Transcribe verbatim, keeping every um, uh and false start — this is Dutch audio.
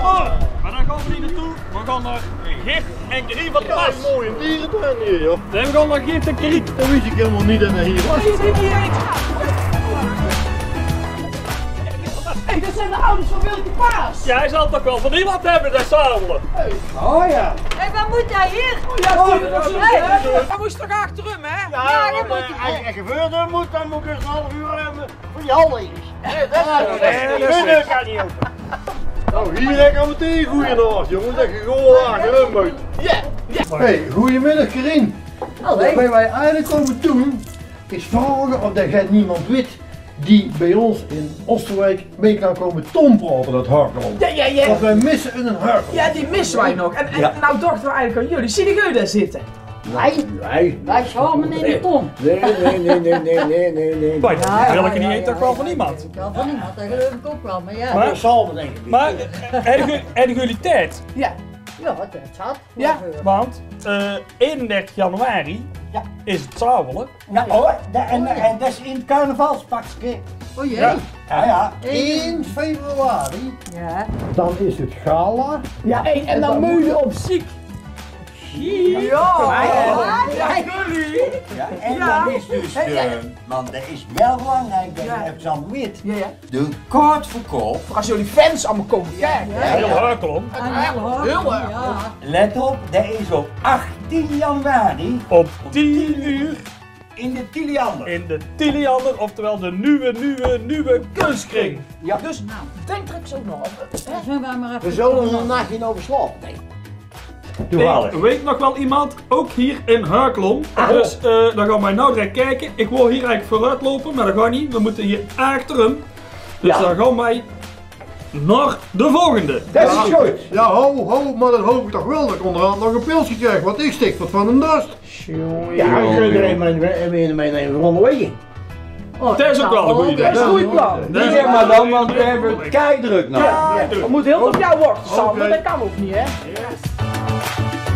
maar. Maar daar gaan we niet naartoe. We gaan naar Gif en Grie van de Pas. Mooi een dierentuin hier, joh. Nee, we gaan naar Gif en Grie. Dat wist ik helemaal niet dat hij hier was. Hé, dat zijn de ouders van Wilke Paas! Jij zal toch wel van iemand hebben, dat zadelen. Oh ja. Hé, waar moet hij hier? Hij moest toch achter hem, hè? Ja, dat moet Als je gebeurde moet, dan moet ik een half uur hebben voor die handen. Nee, dat kan niet open. Nou, hier gaan we meteen goeienacht, jongens. Dat je gewoon lager hem uit. Ja, ja. Hey, goedemiddag, Karin. Hallo. Wat wij eigenlijk komen doen, is vragen of dat jij niemand weet die bij ons in Oosterwijk mee kan komen tompraten, dat Harkelom. Ja, ja, ja. Want wij missen een Harkelom. Ja, die missen wij nog. En, en Ja. nou dachten we eigenlijk aan jullie. Zie je daar zitten? Wij? Nee. Wij samen in de ton. Nee, nee, nee, nee, nee, nee, nee, nee. Maar Ja, wil ja, ik niet ja, eten, toch ja, wel ja. van iemand. Ja, van iemand, dat geloof ik ook wel, maar ja. Maar- Samen denk ik. Maar, hebben jullie tijd? Ja. Ja, dat zat. Ja. Want uh, eenendertig januari Ja. is het Zawelen. Ja, oh, da- en, en dat is in het carnavalspakje. Oh jee. Ja. Ja, ja. één februari, Ja. dan is het gala. Ja, en, en dan moet je op ziek. Ja. Ja, jullie. Ja, en Ja. dat is dus de, want dat is wel belangrijk dat je Ja. het zo weet. Ja, ja. De kaartverkoop, Voor als jullie fans allemaal komen kijken. Ja. hè? Heel Harkelom. Heel erg. Ja. let op, dat is op achttien januari Op tien uur in de Tiliander. in de Tiliander, oftewel de nieuwe, nieuwe, nieuwe kunstkring. Ja. Dus denk er zo nog. Dan zullen we maar even. We zullen er een nachtje over slapen, denk ik. Ik weet nog wel iemand, ook hier in Harkelom. Dus uh, dan gaan wij nou direct kijken. Ik wil hier eigenlijk vooruit lopen, maar dat gaat niet. We moeten hier achter hem. Dus Ja. dan gaan wij naar de volgende. Dat is goed. Ja, ho, ho, maar dan hoop ik toch wel dat ik onderhand nog een pilsje krijg, want ik stik wat van een dorst. Ja, dan kun je er een meenemen onderweg. Oh, Dat is ook wel een goed idee. Dat is een goed plan. Dat is- Zeg maar dan, want we hebben keidruk nou. Ja, het moet heel op jou wachten samen, Oké. dat kan ook niet, hè?